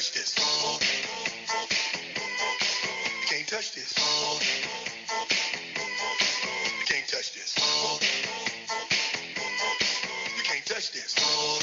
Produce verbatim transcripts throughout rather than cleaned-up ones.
touch this. You can't touch this. You can't touch this. You can't touch this.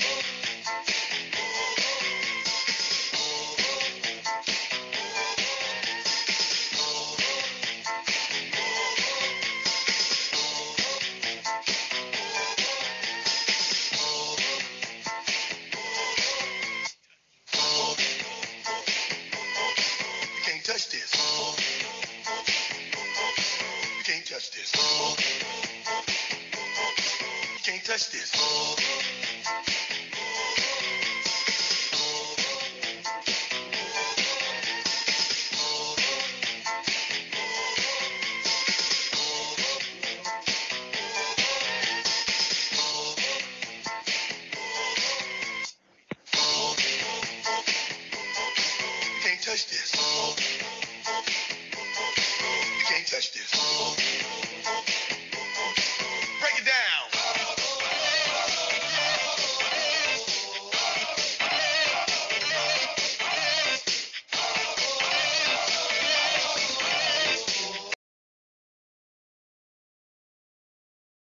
You can't touch this. You can't touch this. You can't touch this. You can't touch this. You can't touch this.